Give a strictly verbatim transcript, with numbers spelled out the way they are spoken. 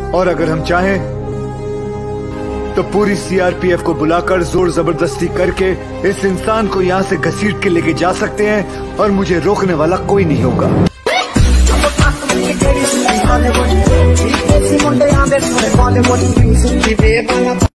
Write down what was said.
और अगर हम चाहें तो पूरी सीआरपीएफ को बुलाकर जोर जबरदस्ती करके इस इंसान को यहाँ से घसीट के लेके जा सकते हैं और मुझे रोकने वाला कोई नहीं होगा। मुंडे